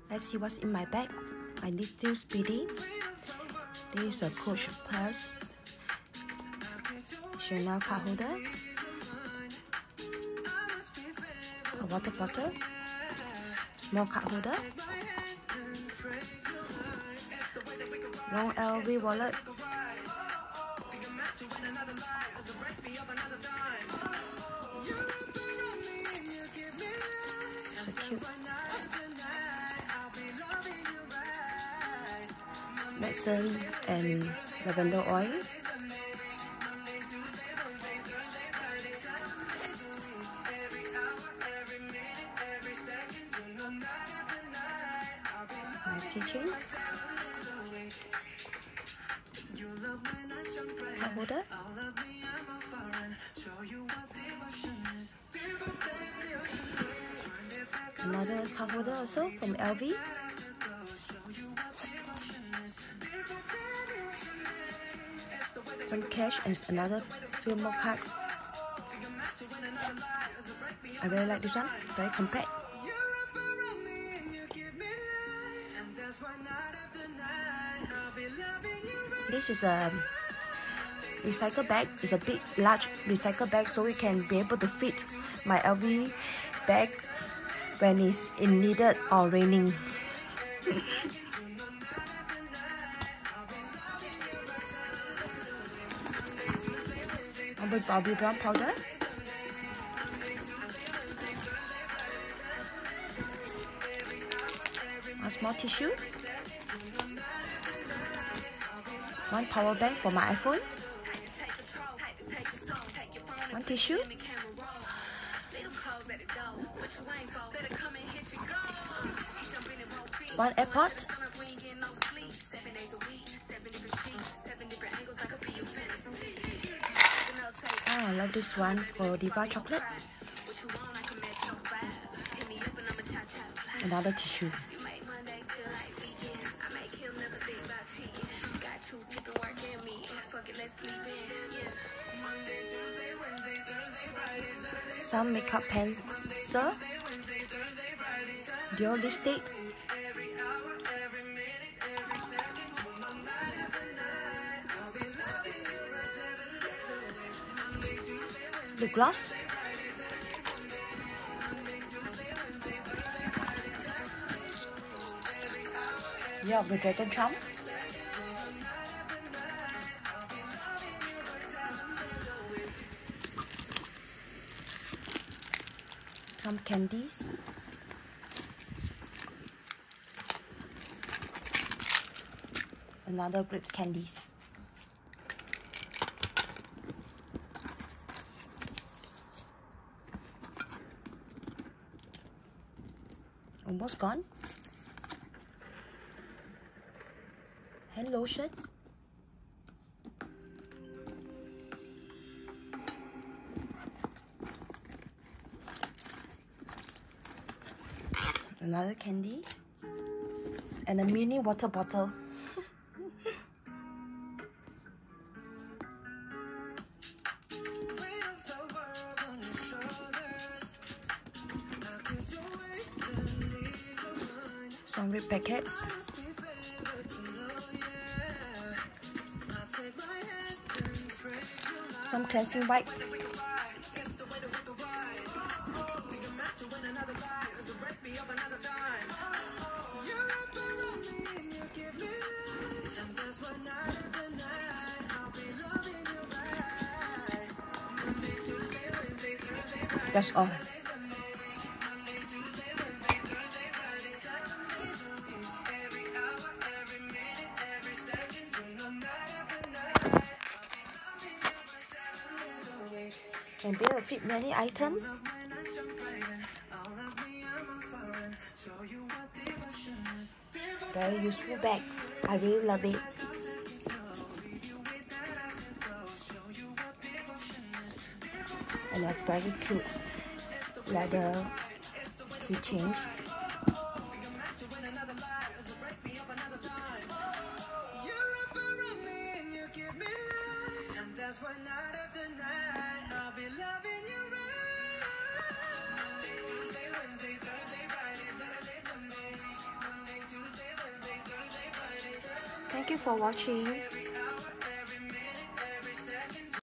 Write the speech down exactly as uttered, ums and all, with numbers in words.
Let's see what's in my bag. I need still Speedy. This is a Coach purse. Chanel card holder. A water bottle. Small card holder. Long L V wallet. So cute. Medicine and lavender oil. Nice teaching. Card holder. Another card holder also from L V. Some cash and another few more cards. I really like this one, very compact. This is a recycle bag. It's a big, large recycle bag, so we can be able to fit my L V bag when it's in needed or raining. With Bobbi Brown powder. A small tissue. One power bank for my iPhone. One tissue. One AirPod. I love this one for Diva chocolate. Another tissue. Some makeup pencil. Dior lipstick. Lip gloss. Yeah, the dragon charm. Some candies. Another grapes candies. Almost gone. Hand lotion. Another candy. And a mini water bottle. Some red packets. Some cleansing wipe. That's all. And be able to fit many items. Very useful bag. I really love it. And a very cute leather keychain. Thank you for watching.